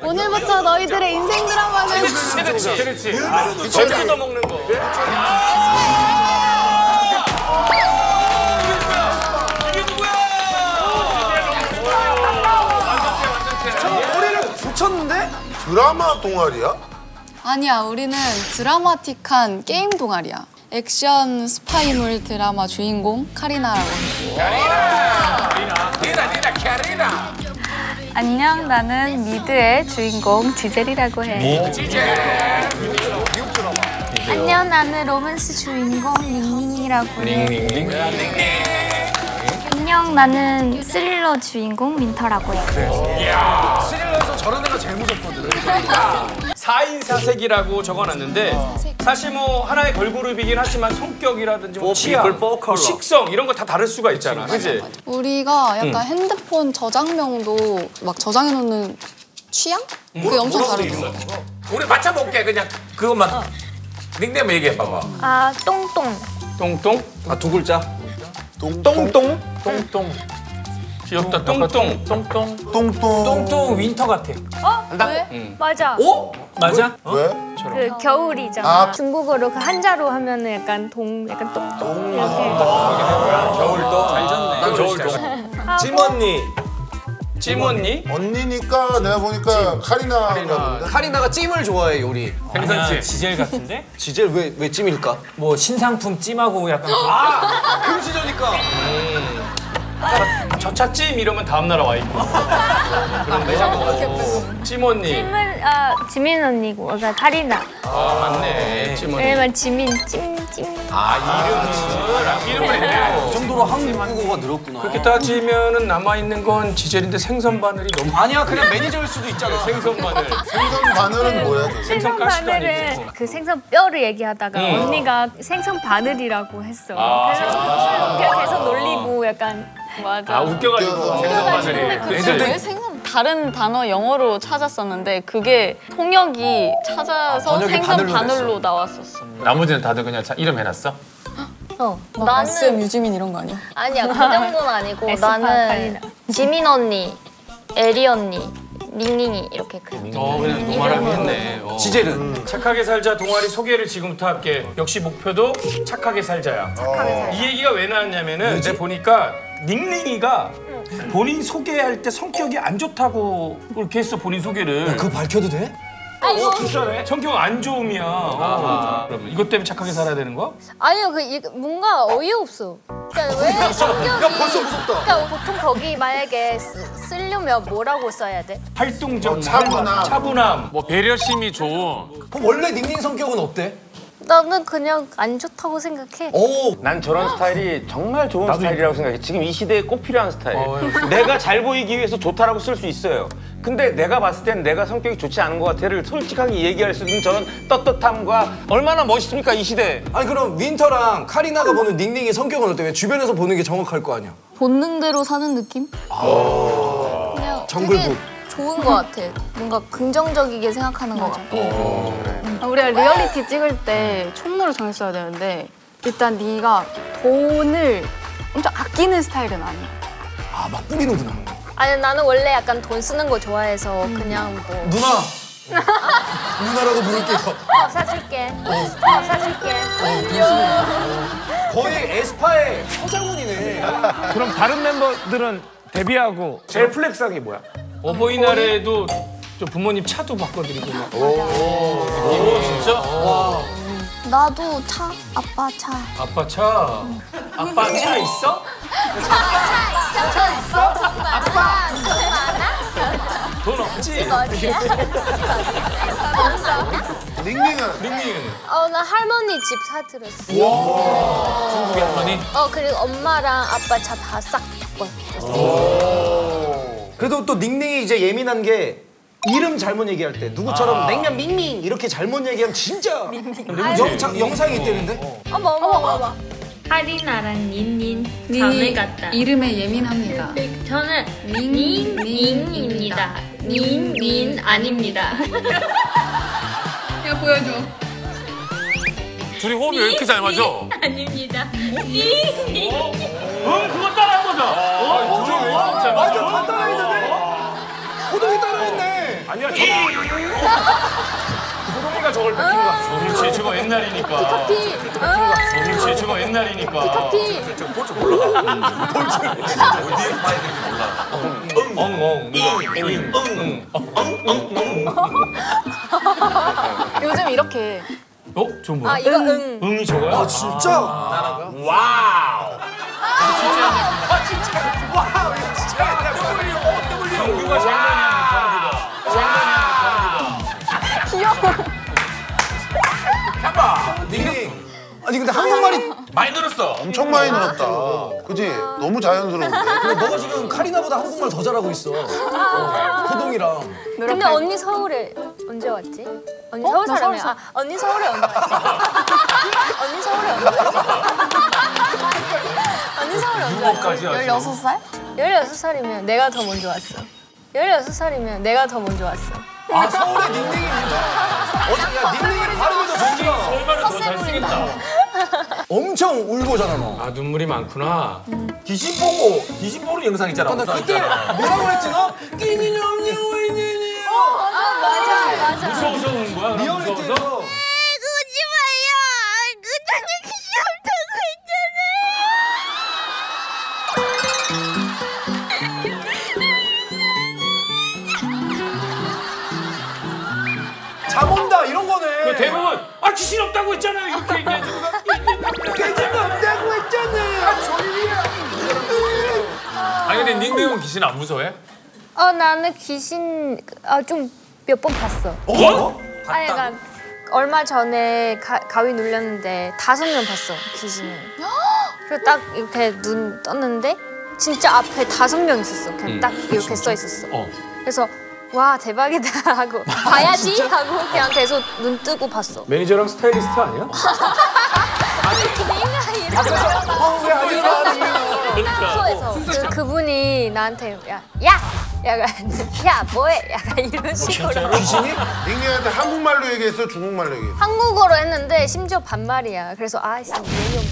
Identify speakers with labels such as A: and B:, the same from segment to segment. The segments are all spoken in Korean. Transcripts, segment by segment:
A: 오늘부터 너희들의 인생 드라마는
B: 그렇지. 젖 뜯어먹는 거. 이게 누구야?
C: 머리를 붙였는데?
D: 드라마 동아리야?
A: 아니야, 우리는 드라마틱한 게임 동아리야. 액션 스파이물 드라마 주인공 카리나라고 해.
B: 카리나.
E: 안녕, 나는 미드의 주인공 지젤이라고 해. 안녕, 나는 로맨스 주인공 닝닝이라고 해. 안녕, 나는 스릴러 주인공 민터라고 해.
C: 스릴러에서 저런 애가 제일 무섭거든.
B: 4인 4색이라고 적어놨는데 사실 뭐 하나의 걸그룹이긴 하지만 성격이라든지 뭐 취향, 뭐 식성 이런 거 다 다를 수가 있잖아, 그치?
A: 우리가 약간 핸드폰 저장명도 막 저장해놓는 취향? 그게 엄청 다르고.
F: 우리 맞춰볼게. 그냥 그것만 닉네임 얘기해봐봐.
E: 아, 똥똥.
B: 똥똥?
C: 아, 두 글자.
B: 똥똥? 똥똥. 귀엽다, 똥똥. 똥똥.
D: 똥똥.
F: 똥똥 윈터 같아.
E: 왜? 맞아.
F: 오? 맞아?
D: 왜?
E: 그 겨울이잖아.
D: 아.
E: 중국어로 그 한자로 하면은 약간 약간 똥똥 이렇게.
F: 겨울도 잘 졌네. 난 겨울도.
C: 찜언니.
B: 찜언니?
D: 언니니까 내가 보니까 카리나인가 본데?
C: 카리나가 찜을 좋아해, 요리.
F: 생선찜.
G: 지젤 같은데?
C: 지젤 왜 찜일까?
G: 뭐 신상품 찜하고 약간
C: 금시저니까.
B: 저차찜 이러면 다음 나라 와 있고. 그런 매장 찜언니.
E: 찜은 지민 언니고, 그러니까 카리나.
B: 아, 맞네. 찜언니.
E: 왜냐면 지민 찜.
B: 이름을 했네.
C: 그 정도로 한국어가 늘었구나.
B: 그렇게 따지면은 남아있는 건 지젤인데 생선 바늘이 너무
C: 아니야, 그냥 매니저일 수도 있잖아.
B: 생선 바늘.
D: 생선 바늘은 뭐야? 저?
E: 생선
B: 가시도
E: 바늘은
B: 아니고.
E: 그 생선 뼈를 얘기하다가 언니가 생선 바늘이라고 했어. 그래서 계속 놀리고 약간.
B: 아, 웃겨가지고 생선 바늘이.
A: 왜 생선 다른 단어 영어로 찾았었는데 그게 통역이 찾아서
C: 번역이
A: 생선
C: 바늘로
A: 바늘로 나왔었어.
F: 나머지는 다들 그냥 이름 해놨어?
A: 나는 유지민 이런 거 아니야?
H: 아니야, 그 정도는 아니고
E: 에스파,
H: 나는
E: 카리나.
H: 지민 언니, 에리 언니, 닝닝이 이렇게 그냥
B: 그냥 노말하게 했네.
C: 지젤은?
B: 착하게 살자 동아리 소개를 지금부터 할게. 역시 목표도 착하게 살자야. 이 얘기가 왜 나왔냐면은 내가 보니까 닝닝이가 본인 소개할 때 성격이 안 좋다고 그렇게 했어, 본인 소개를.
C: 그거 밝혀도 돼?
B: 진짜네? 성격 안 좋음이야. 그럼 이것 때문에 착하게 살아야 되는 거야?
H: 아니요, 뭔가 어이없어. 그러니까 왜 성격이
D: 야, 벌써 무섭다.
H: 그러니까 보통 거기 만약에 쓰려면 뭐라고 써야 돼?
B: 활동적,
D: 차분함.
B: 차분함.
F: 뭐 배려심이 좋은.
C: 그럼 원래 닝닝 성격은 어때?
H: 나는 그냥 안 좋다고 생각해.
C: 오!
I: 난 저런 스타일이 정말 좋은 스타일이라고 생각해. 지금 이 시대에 꼭 필요한 스타일. 내가 잘 보이기 위해서 좋다라고 쓸 수 있어요. 근데 내가 봤을 땐 내가 성격이 좋지 않은 것 같아를 솔직하게 얘기할 수 있는 저런 떳떳함과 얼마나 멋있습니까, 이 시대에.
C: 아니, 그럼 윈터랑 카리나가 보는 닝닝의 성격은 어때? 왜 주변에서 보는 게 정확할 거 아니야?
A: 본능대로 사는 느낌? 그냥
C: 정글북.
A: 되게 좋은 거 같아. 뭔가 긍정적이게 생각하는 거 같고. 우리가 리얼리티 찍을 때 총무를 정했어야 되는데 일단 네가 돈을 엄청 아끼는 스타일은 아니야.
C: 아, 막 뿌리는구나.
H: 아니, 나는 원래 약간 돈 쓰는 거 좋아해서 그냥 뭐
C: 누나! 누나라고 부를게요.
H: 밥 사줄게. 밥 사줄게.
C: 거의 에스파의 서장훈이네.
G: 그럼 다른 멤버들은 데뷔하고
F: 제일 플렉스한 게 뭐야?
B: 어버이날에도 저 부모님 차도 바꿔드리고 막. 진짜?
A: 나도 차, 아빠 차.
B: 아빠 차. 아빠 차 있어?
H: 아빠 돈 많아?
B: 돈 없지?
D: 닝닝은?
B: 닝닝은?
H: 나 할머니 집 사드렸어.
F: 중국의 할머니?
H: 그리고 엄마랑 아빠 차 다 싹 바꿨어.
C: 그래도 또 닝닝이 이제 예민한 게 이름 잘못 얘기할 때 누구처럼 냉면 밍밍 이렇게 잘못 얘기하면 진짜 영상이 있다는데?
H: 어머.
E: 카리나랑 닌닌 자매 같다.
A: 이름에 예민합니다.
E: 저는 닌닌입니다. 닌닌 아닙니다.
A: 이거 보여줘.
F: 둘이 호흡이 왜 이렇게 잘 맞아?
E: 아닙니다. 닌닌.
B: 그거 따라한 거죠?
C: 맞아, 다 따라했는데? 호동이 따라했네.
B: 아니야, 호동이가 저걸 뺏긴 거 같아. 그렇지, 저거 옛날이니까. 그렇지, 저거 옛날이니까.
F: 볼줄 몰라. 볼줄 어디에 봐야 되는지 몰라.
A: 요즘 이렇게
B: 저건 뭐야?
E: 이거 응.
B: 응이 저거야?
C: 아 진짜?
F: 와우.
B: 정규가 장난이야, 정규가.
C: 닝닝. 아니 근데 한국말이
F: 많이 늘었어.
D: 엄청 많이 늘었다. 그지? 너무 자연스러운데.
C: 근데 너가 지금 카리나보다 한국말 더 잘하고 있어. 호동이랑.
E: 근데 언니 서울에 언제 왔지? 언니 서울 사람이야. 언니 서울에 언제 왔지? 언니 서울에 언제 왔지? 언니 서울에 언제 왔지?
A: 16살?
E: 16살이면 내가 더 먼저 왔어. 16살이면 내가 더 먼저 왔어.
C: 아 서울의 닝닝이 어제 야 닝닝이 발음이 더 좋더라.
B: 서울말은 더 잘 쓰겠다.
C: 엄청 울고잖아 너.
B: 아, 눈물이 많구나.
F: 귀신 보는 영상 있잖아.
C: 나 그때 뭐라고 했지 너? 끼니냐
E: 맞아.
B: 무서워서 우는 거야? 무서워서?
C: 리얼리티에서 잠 온다 이런 거네.
B: 대부분 귀신 없다고 했잖아요. 이렇게 얘기하지.
C: 귀신 없다고 했잖아. 졸리야.
F: 아니 근데 닝닝은 귀신 안 무서워해?
E: 나는 귀신 좀 몇 번 봤어. 아니 그러니까 얼마 전에 가위 눌렸는데 5명 봤어 귀신을. 그래서 딱 이렇게 눈 떴는데 진짜 앞에 5명 있었어. 그냥 딱 이렇게 써 있었어. 그래서 와 대박이다 하고 봐야지 하고 그냥 계속 눈 뜨고 봤어.
B: 매니저랑 스타일리스트 아니야?
C: 왜 아니야?
E: 숙소에서 그분이 나한테 야 뭐해 약간 이런 식으로
C: 귀신이?
D: 닝닝한테 한국말로 얘기했어? 중국말로 얘기했어?
E: 한국어로 했는데 심지어 반말이야. 그래서 아씨 얘기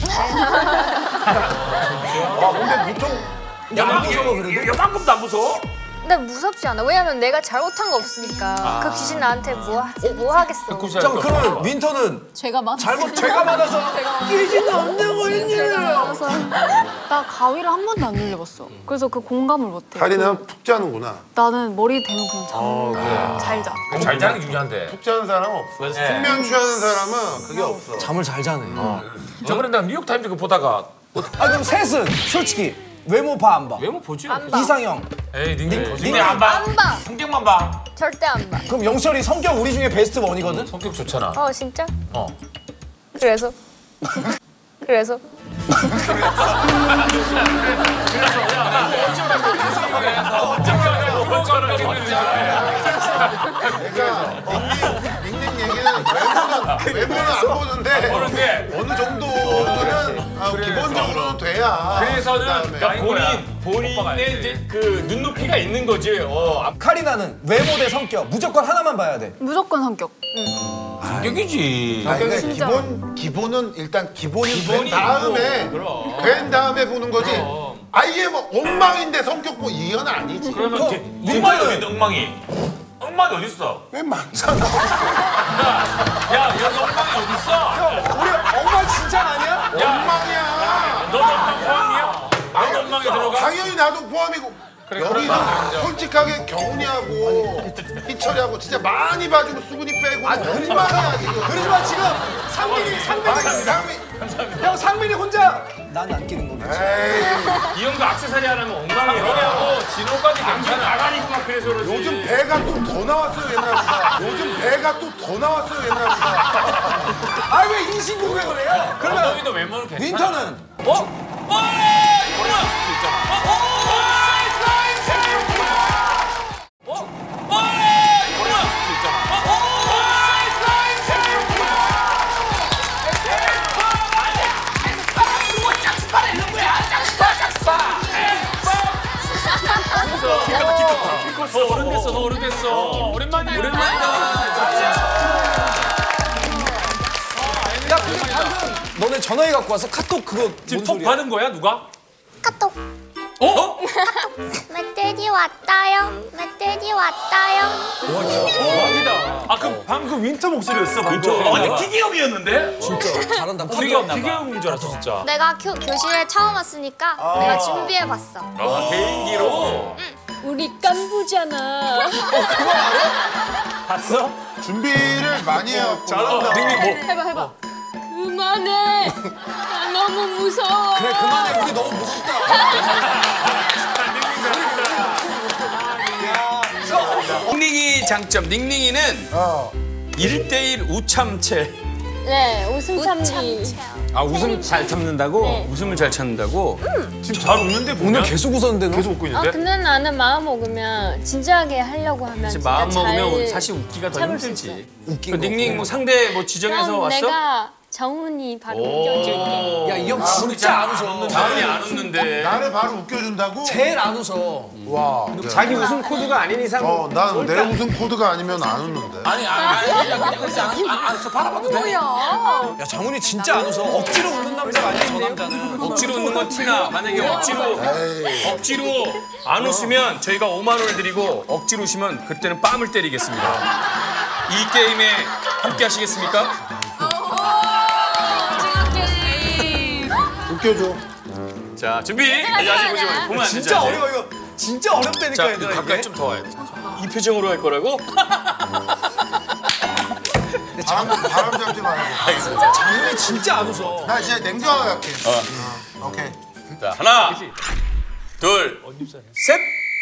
D: 근데 보통
F: 요만큼도 안 무서워?
E: 근데 무섭지 않아. 왜냐면 내가 잘못한 거 없으니까 그 귀신 나한테 뭐 하겠어.
C: 잠깐 그러면 윈터는
A: 제가 맞았어.
C: 제가 받아서 귀신 없다고 했냐고.
A: 나 가위를 한 번도 안 눌려봤어. 그래서 그 공감을 못해.
D: 카리나는 푹 자는구나.
A: 나는 머리 대면 그냥 잘 자.
F: 잘 자는 게 중요한데.
D: 푹 자는 사람은 없어. 숙면 취하는 사람은 그게 없어.
C: 잠을 잘 자네.
F: 저번에 나 뉴욕타임즈 그 보다가
C: 그럼 셋은 솔직히 외모 봐 안 봐?
B: 외모 보지.
E: 안 봐.
C: 이상형.
F: 에이 닝닝
C: 닝닝
F: 안 봐.
E: 안 봐.
F: 성격만 봐.
E: 절대 안 봐.
C: 그럼 영철이 성격 우리 중에 베스트 원이거든?
F: 성격 좋잖아.
E: 진짜? 그래서
D: 닝닝 얘기는 외모는 안 보는데 어느 정도는 기본적으로 돼야.
F: 그래서는
D: 그다음에
B: 본인의 이제 그 눈높이가 있는 거지.
C: 카리나는 외모 대 성격 무조건 하나만 봐야 돼.
A: 무조건 성격.
F: 성격이지.
D: 그러니까 기본은 일단 기본이 된 다음에 보는 거지. 아예 뭐 엉망인데 성격 뭐 이건 아니지.
F: 그러면 엉망이 어디 엉망이? 엉망이 어디 있어?
D: 왜 많잖아.
F: 야 여기 엉망이 어디 있어?
C: 우리 엉망 진짜 아니야?
D: 엉망이야.
F: 너도 엉망 포함이야? 나도 엉망에 들어가?
D: 당연히 나도 포함이고. 여기서 솔직하게 경훈이하고 희철이하고 진짜 많이 봐주고 수근이 빼고 엉망이야 지금.
C: 그러지만 지금 상민이 형 상민이 혼자 난 안 끼는 거지.
B: 이 형도 액세서리 하나면 엉망이에요.
F: 형하고 진호까지 괜찮아.
B: 나가니까 막 그래서 그러지.
D: 요즘 배가 또 더 나왔어요 옛날보다. 요즘 배가 또 더 나왔어요 옛날보다.
C: 아 왜 인신공격을 해요? 그러면
F: 너희도 외모는 괜찮아.
C: 윈터는
B: 더 어른됐어. 오랜만이야.
C: 야 근데 방금 너네 전화기 갖고 와서 카톡 그거
F: 지금
C: 뭔
F: 톡
C: 소리야?
F: 받은 거야 누가?
E: 카톡.
F: 어?
E: 멧돼지 왔다요. 멧돼지 왔다요.
J: 방금 그 윈터 목소리였어. 방금.
F: 완전 기계음이었는데?
C: 잘한다.
J: 우리가 기계음인 줄 알았어 진짜.
E: 내가 교실에 처음 왔으니까 내가 준비해봤어.
F: 개인기로.
E: 우리 깐부잖아.
G: 봤어?
D: 준비를 많이 해갖고.
J: 잘한다.
A: 해봐.
E: 그만해. 나 너무 무서워.
C: 그래 그만해 우리 너무 무섭다.
B: 닝닝이 장점. 닝닝이는 1대1 우참체.
E: 네, 웃음 참지.
I: 아 웃음 잘 참는다고?
E: 네.
B: 웃음을 잘 찾는다고?
J: 지금 잘 웃는데 보면.
C: 오늘 계속 웃었는데 너?
J: 계속 웃고 있는데.
E: 근데 나는 마음 먹으면 진지하게 하려고 하면
B: 사실
E: 진짜
B: 마음 먹으면
E: 잘
B: 사실 웃기가 더
E: 참을 수
B: 힘들지.
C: 웃긴
B: 그
C: 거.
B: 닝닝 뭐 상대 뭐 지정해서
E: 그럼
B: 왔어?
E: 내가 정훈이 바로 웃겨줄게.
C: 야 이 형 진짜 안 웃어.
B: 자은이 안 웃는데.
D: 나를 바로 웃겨준다고?
C: 제일 안 웃어.
D: 와.
I: 자기 웃음 코드가 아닌 이상
D: 난 내 웃음 코드가 아니면 안 웃는데.
F: 아니 그냥 그렇지 않았어. 바라봐도 돼.
C: 야 장훈이 진짜 안 웃어. 억지로 웃는 남자가 아니야 저 남자는.
B: 억지로 웃는 건 티나. 만약에 억지로 안 웃으면 저희가 5만 원을 드리고 억지로 웃으면 그때는 뺨을 때리겠습니다. 이 게임에 함께 하시겠습니까?
D: 웃겨줘.
B: 자 준비. 아직 보면 안 되죠.
C: 진짜 어려워 이거. 진짜 어렵다니까
B: 자
C: 얘들아
B: 가까이
C: 이게.
B: 좀 더 와야 돼. 이 표정으로 할 거라고?
D: 바람 잡지 말고.
C: 장훈이 진짜 안 웃어.
D: 나 진짜 냉정하게 할게. 오케이.
B: 자 하나, 둘, 셋.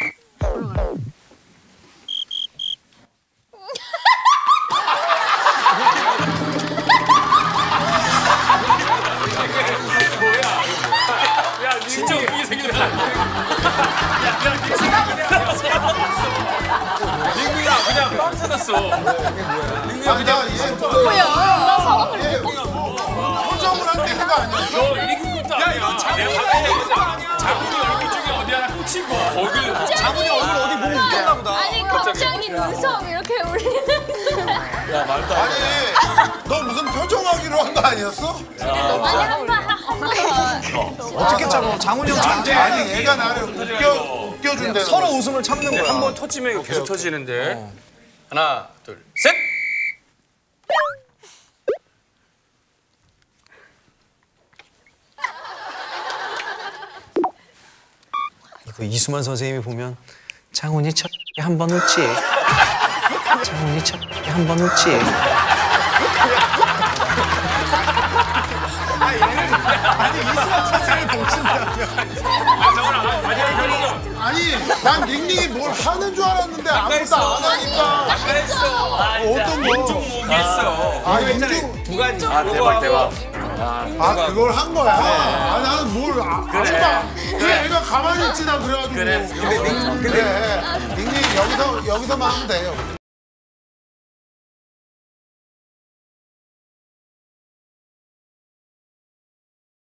B: 진짜 웃기게 생겼다. 닝닝아 그냥 빵 터졌어.
D: 아니 나얘 뭐야? 얘 표정을 한 데가 아니었어.
B: 너 이긴 것도 아니야. 장훈이 얼굴 중에 어디 하나 꽂힌 거야. 얼굴.
C: 장훈이 얼굴 어디 보고 웃겼나 보다.
E: 아니 갑자기 눈썹 이렇게 울리는.
D: 아니 너 무슨 표정하기로 한 거 아니었어?
C: 어떻게 참아? 장훈이 형 장대.
D: 아니 얘가 나를 웃겨준대.
C: 서로 웃음을 참는 거야.
B: 한 번 터지면 이거 계속 터지는데. 하나, 둘, 셋.
K: 이거 이수만 선생님이 보면 장훈이 첫 한번 웃지. 장훈이 첫 한번 웃지.
C: 아니 이수만 선생님 보신다며.
D: 아니 난 닝닝이 뭘 하는 줄 알았는데 아무것도 안 하니까. 어떤 거?
B: 모르겠어.
D: 인중.
I: 두 가지.
B: 대박.
D: 그걸 한 거야? 나는 뭘 하지 마. 그래 애가 가만히 있지 나 그래가지고. 그래. 닝닝 여기서만 하면 돼.